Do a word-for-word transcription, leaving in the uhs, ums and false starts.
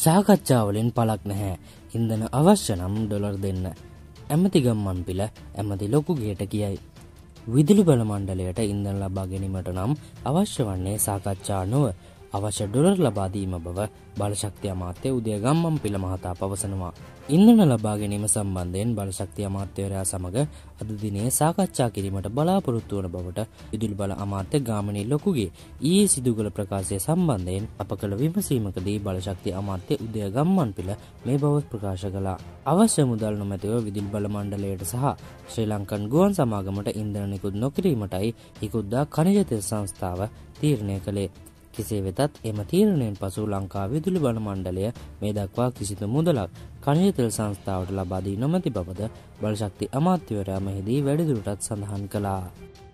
සාකච්ඡාවලින් පළක් නැහැ. ඉන්ධන අවශ්‍ය නම් ඩොලර් දෙන්න. ඇමති ගම්මන්පිල ඇමති ලොකු ගේට කියයි. විදුලි බල මණ්ඩලයට ඉන්ධන ලබා ගැනීමට නම් අවශ්‍ය වන්නේ සාකච්ඡා නොව අවශ්‍ය ඩොලර් ලබා දීම බව බලශක්ති අමාත්‍ය උදය ගම්මන්පිල මහතා පවසනවා. ඉන්ධන ලබා ගැනීම සම්බන්ධයෙන් බලශක්ති අමාත්‍යවරයා සමග අද දිනේ සාකච්ඡා කිරීමට බලාපොරොත්තු වන බවට විදුලි බල අමාත්‍ය ගාමිණී ලොකුගේ ඊයේ සිදු කළ ප්‍රකාශය සම්බන්ධයෙන් අප කළ විමසීමකදී බලශක්ති අමාත්‍ය උදය ගම්මන්පිල මේ බව ප්‍රකාශ කළා. අවශ්‍ය මුදල් නොමැතිව විදුලි බල මණ්ඩලයට සහ ශ්‍රී ලංකන් ගුවන් සමාගමට ඉන්ධන නිකුත් නොකිරීමටයි ඉකුද්දා ඛනිජ තෙල් සංස්ථාව තීරණය කළේ. කෙසේ වෙතත් එම තීරණයෙන් පසු ලංකා විදුලි බල මණ්ඩලය මේ දක්වා කිසිදු මුදලක් ඛනිජ තෙල් සංස්ථාවට ලබා දී නොමැති බවද බලශක්ති අමාත්‍යවරයා මෙහිදී වැඩිදුරටත් සඳහන් කළා.